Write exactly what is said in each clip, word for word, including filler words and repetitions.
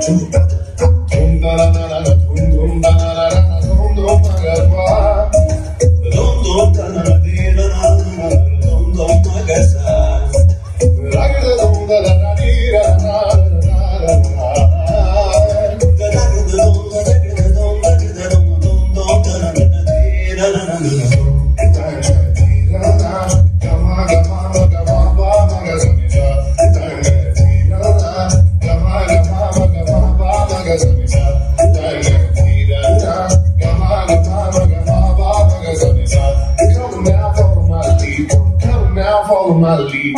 Follow my lead.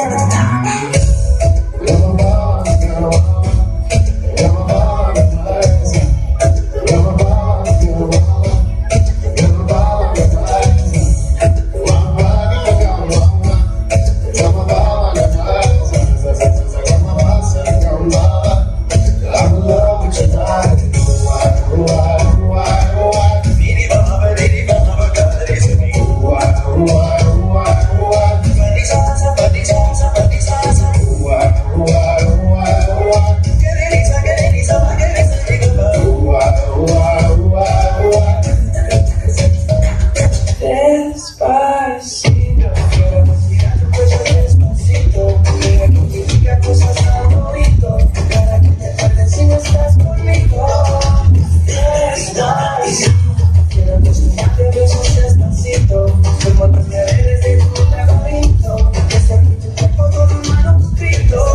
Despacito, quiero respirar tu cuello despacito. Mira que te diga cosas tan bonito, para que te acuerdes si no estás conmigo. Despacito, quiero desnudarte besos despacito, como tus deberes de tu laberinto, que se aquí tu cuerpo con un manuscrito.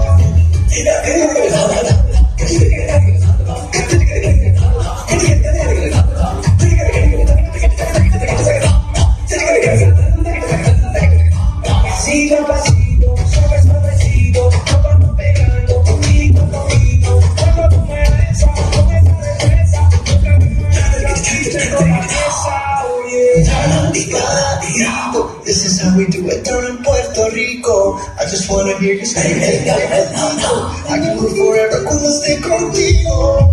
Pasito a pasito, suave suavecito, nos vamos pegando poquito a poquito. Cuando tú me besas, con esa destreza, nunca me mueras la cabeza, oye. This is how we do it down in Puerto Rico. I just wanna hear you say, hey, hey, hey, no, no. I can live forever cuando esté contigo.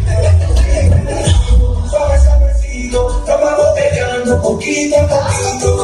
Poquito a poquito.